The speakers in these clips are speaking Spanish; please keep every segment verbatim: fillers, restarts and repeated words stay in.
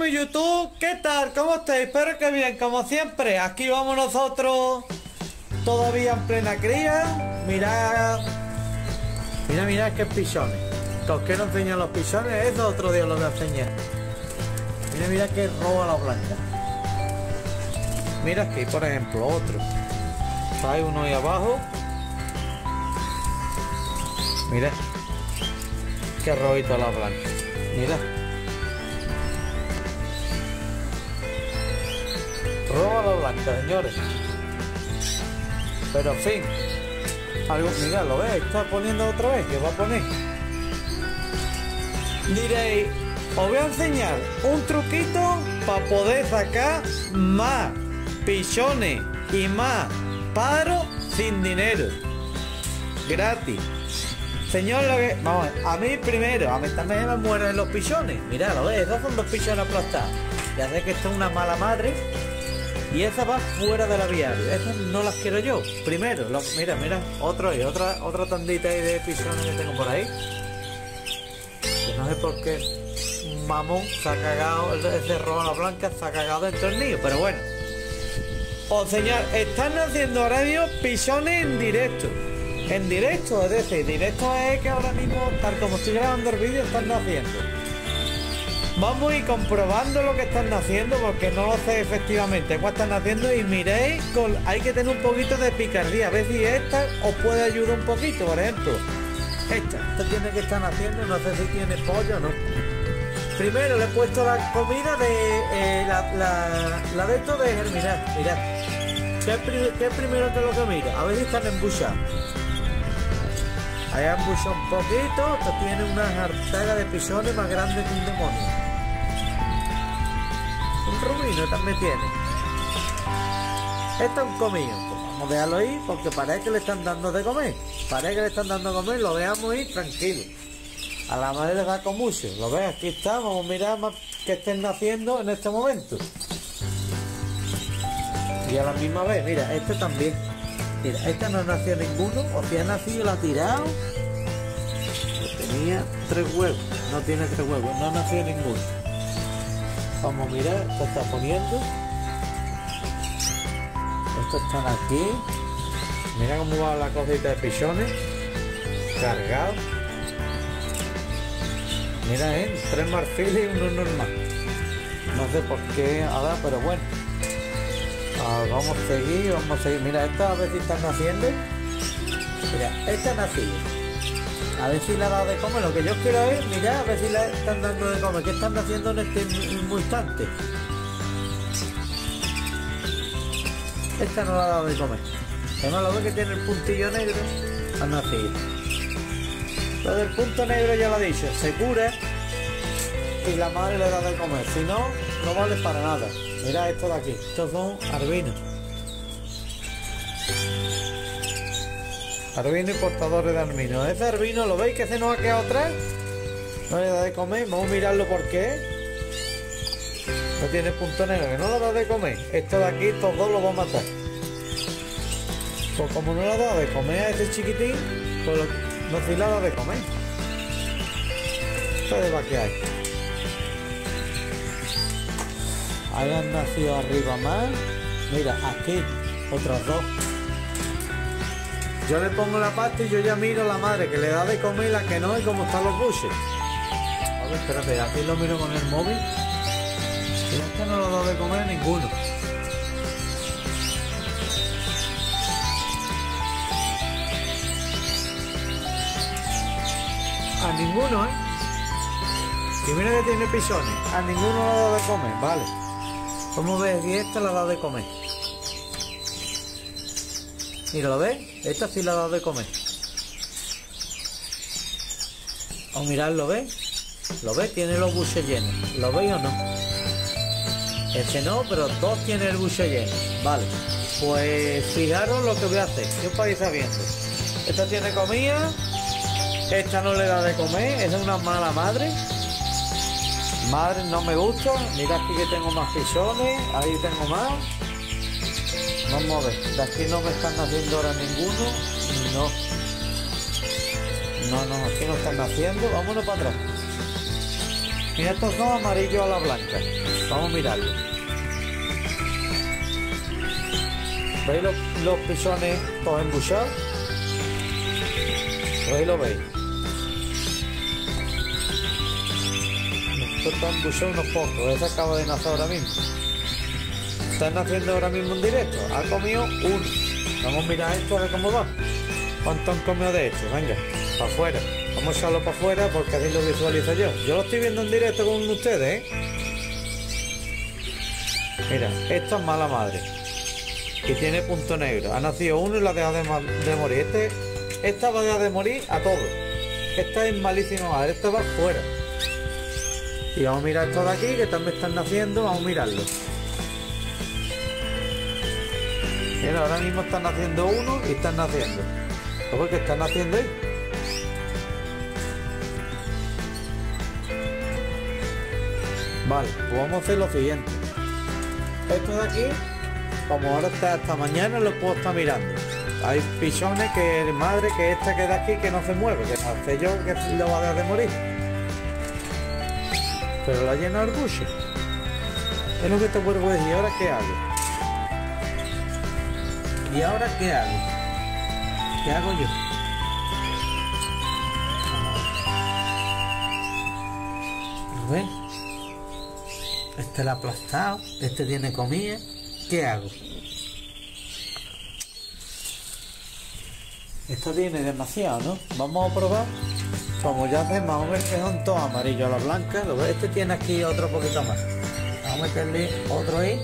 mi YouTube, ¿qué tal? ¿Cómo estáis? Espero que bien, como siempre. Aquí vamos nosotros todavía en plena cría. Mirad, mira, mira qué pichones. Que os quiero enseñar los pichones, eso otro día lo voy a enseñar. Mira, mira que roba la blanca. Mira aquí, por ejemplo, otro. Hay uno ahí abajo. Mira qué robito a la blanca. Mira. Roba la blanca, señores. Pero en fin. Algo, mira, lo ves, está poniendo otra vez, que va a poner. Diréis, os voy a enseñar un truquito para poder sacar más pichones y más pájaros sin dinero. Gratis. Señor, lo que... Vamos, a mí primero, a mí también me mueren los pichones. Mirad, lo ves, esos son dos pichones aplastados. Ya sé que esto es una mala madre. Y esa va fuera del aviario. Esas no las quiero yo. Primero, lo, mira, mira, otro y otra, otra tandita ahí de pichones que tengo por ahí. Que no sé por qué mamón se ha cagado, ese roba blanca se ha cagado dentro del nido, pero bueno. Os señor, están haciendo ahora mismo pichones en directo. En directo, es decir, directo es que ahora mismo, tal como estoy grabando el vídeo, están naciendo. Vamos a ir comprobando lo que están haciendo porque no lo sé efectivamente cuál están haciendo y miréis, con, hay que tener un poquito de picardía, a ver si esta os puede ayudar un poquito, por ejemplo. Esta, esta tiene que estar haciendo, no sé si tiene pollo o no. Primero le he puesto la comida de, eh, la, la, la de esto de germinar, mirad. ¿Qué es, prim ¿Qué es primero que lo que mira? A ver si están embuchados. Ahí han embuchado un poquito, esto tiene una jartera de pichones más grande que un demonio. Un rubino también tiene. Esto es un comido. Pues vamos a dejarlo ahí porque parece que le están dando de comer. Parece que le están dando de comer, lo veamos ahí tranquilo. A la madre le da con mucho. Lo ves, aquí está, vamos a mirar más que estén naciendo en este momento. Y a la misma vez, mira, este también. Mira, esta no nació ninguno, o si ha nacido la ha tirado. Tenía tres huevos, no tiene tres huevos, no ha nacido ninguno. Vamos a mirar, esto está poniendo. Estos están aquí. Mira cómo va la cosita de pichones. Cargado. Mira, eh, tres marfiles y uno normal. No sé por qué ahora, pero bueno. Ah, vamos a seguir, vamos a seguir. Mira, esta a ver si están naciendo. Mira, esta ha nacido. A ver si la ha dado de comer. Lo que yo quiero es, mira, a ver si la están dando de comer. ¿Qué están haciendo en este mismo instante? Esta no la ha dado de comer. Además lo ve que tiene el puntillo negro. Ha nacido. Lo del punto negro ya lo he dicho. Se cura y la madre le da de comer. Si no, no vale para nada. Mira esto de aquí. Estos son arbinos. Arbino y portadores de arbino. Ese arbino, ¿lo veis que se nos ha quedado atrás? No le da de comer. Vamos a mirarlo por qué. No tiene punto negro, que no le da de comer. Esto de aquí, estos dos los va a matar. Pues como no le da de comer a ese chiquitín, pues no se le da de comer. Esto de vaquear. Ahí han nacido arriba más. Mira, aquí, otros dos. Yo le pongo la pasta y yo ya miro a la madre que le da de comer y la que no y cómo están los buches. A ver, espérate, aquí lo miro con el móvil. Y este no lo da de comer a ninguno. A ninguno, ¿eh? Y mira que tiene pichones. A ninguno lo da de comer, vale. Vamos a ver si esta la da de comer. Mira, ¿lo ves? Esta sí la ha dado de comer. Vamos a mirar, ¿lo ves? ¿Lo ves? Tiene los buches llenos. ¿Lo veis o no? Este no, pero dos tienen el buche lleno. Vale. Pues fijaros lo que voy a hacer. ¿Qué os vais sabiendo? Esta tiene comida. Esta no le da de comer. Esa es una mala madre. Madre, no me gusta. Mira aquí que tengo más pichones. Ahí tengo más. Vamos a ver, de aquí no me están naciendo ahora ninguno. No. No, no, aquí no están naciendo. Vámonos para atrás. Mira, estos son amarillos a la blanca. Vamos a mirarlo. ¿Veis los, los pichones todos embuchados? Ahí lo veis. Esto está embuchado unos pocos. Ese acaba de nacer ahora mismo. Están naciendo ahora mismo en directo. Ha comido uno. Vamos a mirar esto a ver cómo va. ¿Cuánto han comido de esto? Venga, para afuera. Vamos a echarlo para afuera porque así lo visualizo yo. Yo lo estoy viendo en directo con ustedes, ¿eh? Mira, esta es mala madre. Que tiene punto negro. Ha nacido uno y la ha dejado de, de morir. Este, esta va a dejar de morir a todos. Esta es malísima madre. Esta va fuera. Y vamos a mirar esto de aquí que también están naciendo. Vamos a mirarlo. Mira, ahora mismo están naciendo uno y están naciendo. ¿Cómo que están naciendo ahí? Vale, pues vamos a hacer lo siguiente. Esto de aquí, como ahora está hasta mañana, lo puedo estar mirando. Hay pichones que, madre, que esta que de aquí que no se mueve, que no sé yo que lo va a dejar de morir. Pero la llena el buche. Es lo que te puedo decir. ¿Y ahora qué hago? ¿Y ahora qué hago? ¿Qué hago yo? ¿Lo ves? Este lo ha aplastado, este tiene comida. ¿Qué hago? Esto tiene demasiado, ¿no? Vamos a probar. Como ya ves, más o menos que son todos amarillos a la blanca. ¿Lo ves? Este tiene aquí otro poquito más. Vamos a meterle otro ahí.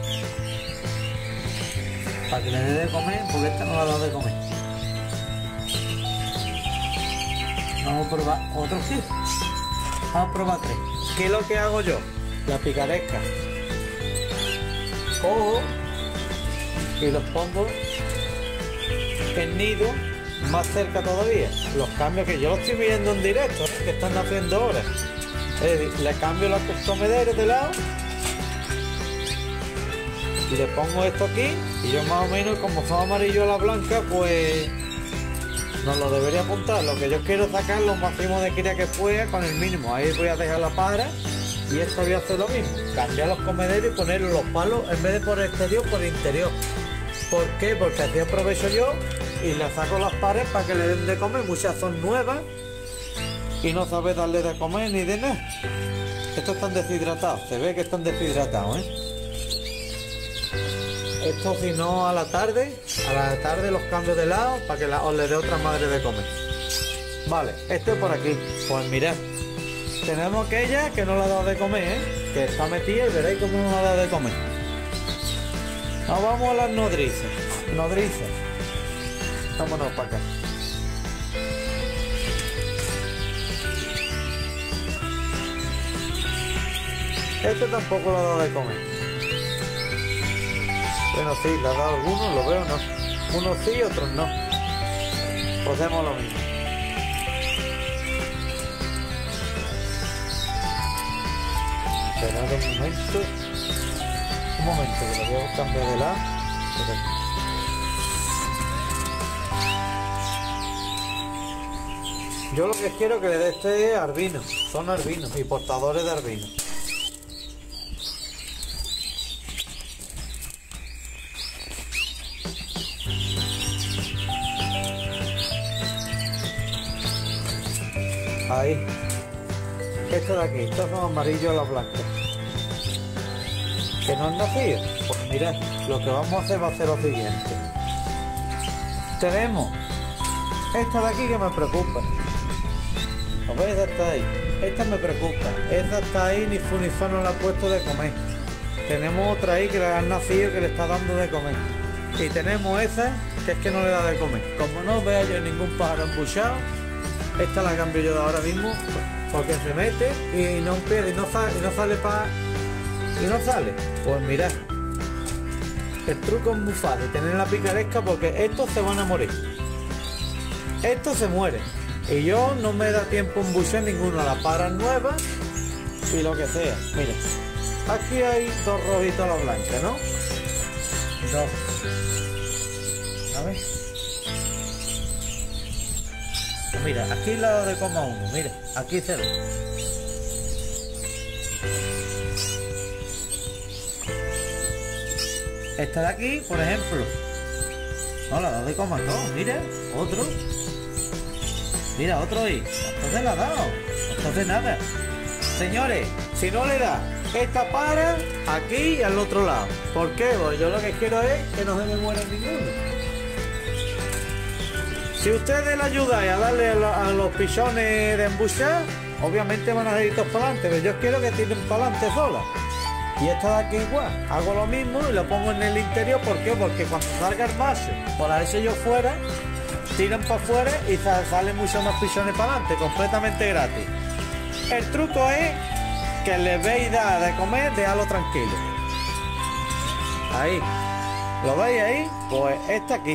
Para que le dé de comer, porque este no le ha dado de comer. Vamos a probar otro aquí. Vamos a probar tres. ¿Qué es lo que hago yo? La picaresca. Cojo y los pongo en nido más cerca todavía. Los cambios que yo los estoy viendo en directo, ¿eh? Que están haciendo ahora. Es decir, le cambio los comederos de lado y le pongo esto aquí. Y yo más o menos, como son amarillos a la blanca, pues no lo debería apuntar. Lo que yo quiero sacar lo máximo de cría que pueda con el mínimo. Ahí voy a dejar la para. Y esto voy a hacer lo mismo, cambiar los comederos y poner los palos en vez de por exterior, por interior. ¿Por qué? Porque así aprovecho yo y le saco las paredes para que le den de comer. Muchas son nuevas y no sabe darle de comer ni de nada. Estos están deshidratados, se ve que están deshidratados, ¿eh? Esto si no a la tarde, a la tarde los cambio de lado para que la, os le dé otra madre de comer. Vale, esto es por aquí, pues mirad. Tenemos aquella que no le ha dado de comer, ¿eh? Que está metida y veréis cómo no le ha dado de comer. Nos vamos a las nodrizas. Nodrizas. Vámonos para acá. Este tampoco le ha dado de comer. Bueno, sí, le ha dado algunos, lo veo, no. Unos sí, otros no. Pues hacemos lo mismo. Esperad un momento, un momento que lo voy a cambiar de lado. Yo lo que quiero que le dé este es arbino, son arbinos y portadores de arbino. Ahí. Esto de aquí, estos son amarillos a la blanca. ¿Que no han nacido? Pues mirad, lo que vamos a hacer va a ser lo siguiente. Tenemos esta de aquí que me preocupa. ¿Lo veis? Esta está ahí. Esta me preocupa. Esta está ahí, ni fu ni fa no la ha puesto de comer. Tenemos otra ahí que le han nacido que le está dando de comer. Y tenemos esa que es que no le da de comer. Como no vea yo ningún pájaro embuchado, esta la cambio yo de ahora mismo. Porque se mete y no empieza y no sale, y no sale para y no sale. Pues mirad, el truco es muy fácil, tener la picaresca porque estos se van a morir. Estos se mueren. Y yo no me da tiempo en embuchar ninguno, la para nueva y lo que sea. Mira, aquí hay dos rojitos a la blanca, ¿no? Dos. A ver. Mira, aquí la de coma uno, mira, aquí cero. Esta de aquí, por ejemplo. No, la doy de coma todo. Mira, otro. Mira, otro ahí. Entonces la ha dado. Entonces nada. Señores, si no le da esta para aquí y al otro lado. ¿Por qué? Pues yo lo que quiero es que no se me muera ninguno. Si ustedes le ayudáis a darle a, lo, a los pichones de embuchar, obviamente van a salir todos para adelante, pero yo quiero que tiren para adelante sola. Y esta de aquí igual, hago lo mismo y lo pongo en el interior. ¿Por qué? Porque cuando salga el macho, por eso yo fuera, tiran para afuera y salen muchos más pichones para adelante, completamente gratis. El truco es que les veis dar de comer, dejarlo tranquilo. Ahí, ¿lo veis ahí? Pues esta aquí.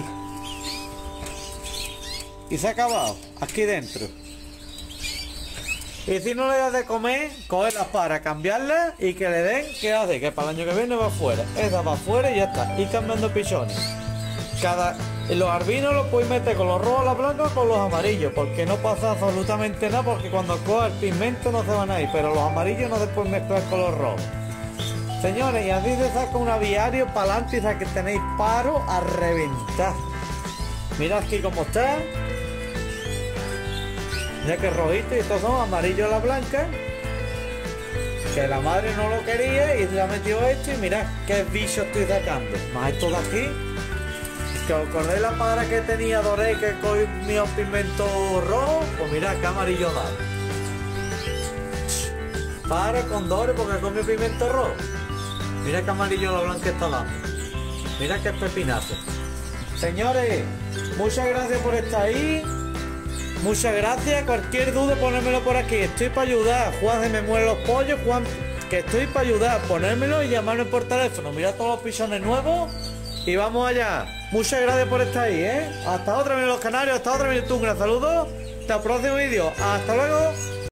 Y se ha acabado, aquí dentro. Y si no le das de comer, cogerlas para cambiarlas y que le den, ¿qué hace? Que para el año que viene va afuera. Esa va afuera y ya está. Y cambiando pichones. Cada, los albinos los podéis meter con los rojos, los blancos, con los amarillos, porque no pasa absolutamente nada, porque cuando coja el pigmento no se van a ir, pero los amarillos no se pueden mezclar con los rojos. Señores, y así se saca un aviario para adelante y sabe que tenéis paro a reventar. Mirad aquí cómo está. Ya que rojito y estos son amarillos a la blanca, que la madre no lo quería y se ha metido esto y mirad qué bicho estoy sacando. Más esto de aquí, que os acordáis la para que tenía doré que comió pigmento rojo, pues mirad qué amarillo da. Para con dore porque comió pigmento rojo. Mira qué amarillo la blanca está dando. Mira qué pepinazo. Señores, muchas gracias por estar ahí. Muchas gracias, cualquier duda ponérmelo por aquí, estoy para ayudar. Juan se me mueren los pollos, Juan, que estoy para ayudar, ponérmelo y llamarme por teléfono. Mira todos los pichones nuevos y vamos allá. Muchas gracias por estar ahí, ¿eh? Hasta otra vez en los canarios, hasta otra vez en YouTube, un gran saludo, hasta el próximo vídeo, hasta luego.